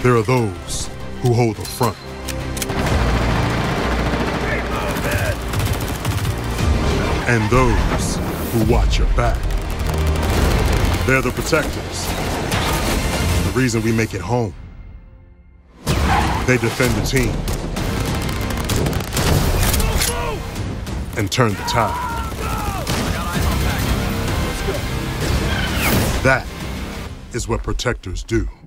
There are those who hold the front. And those who watch your back. They're the protectors. The reason we make it home. They defend the team. And turn the tide. That is what protectors do.